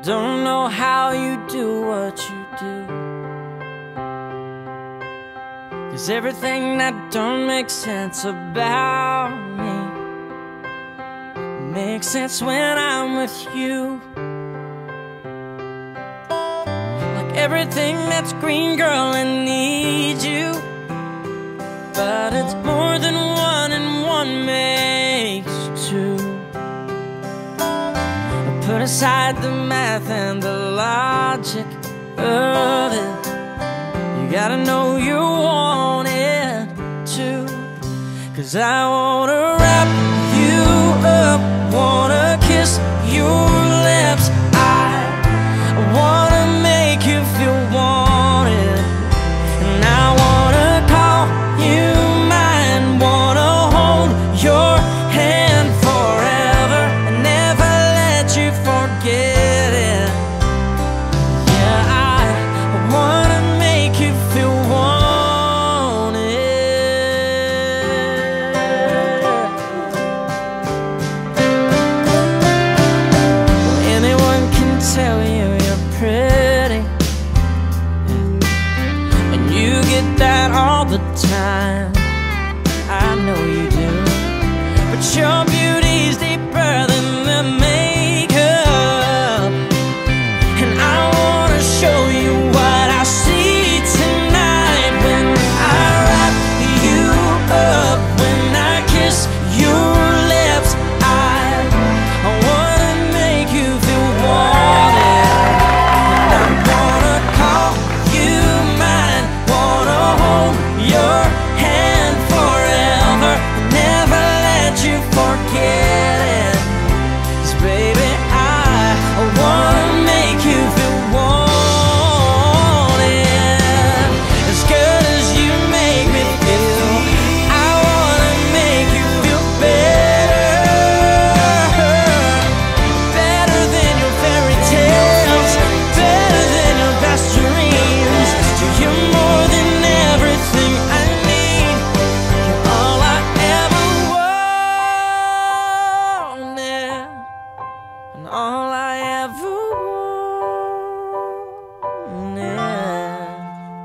don't know how you do what you do, 'cause everything that don't make sense about me makes sense when I'm with you. Like everything that's green, girl, I need you, but it's more than one and one makes two. Put aside the math and the logic of it, you gotta know you want it too. 'Cause I wanna wrap you up, wanna kiss your lips, I wanna make you feel wanted, and I wanna call you mine, wanna hold your hand forever and never let you forget it. Yeah, I wanna make you feel wanted. Anyone can tell you you're pretty, and you get that all the time, I know you do, but your beauty's deeper than the makeup, and I wanna show you what I see tonight when I wrap you up, when I kiss your lips, I wanna make you feel wanted, and I wanna call you mine, wanna hold your hand forever, never let you forget it. 'Cause baby, I wanna make you feel wanted, as good as you make me feel. I wanna make you feel better, better than your fairy tales, better than your best dreams. You're more than everything I need, you're all I ever wanted, and all I ever wanted.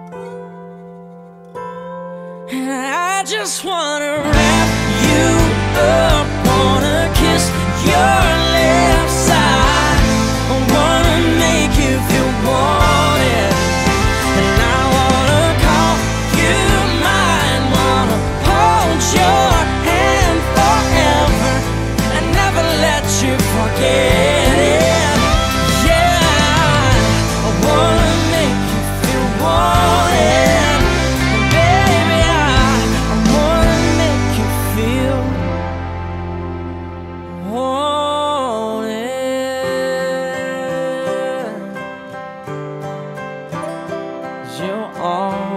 And I just wanna wrap you up, wanna kiss your lips, I wanna make you feel wanted, and I wanna call you mine, wanna hold your hand forever and never let you forget it. Yeah, I wanna make you feel wanted, and baby, I wanna make you feel wanted. 'Cause you're all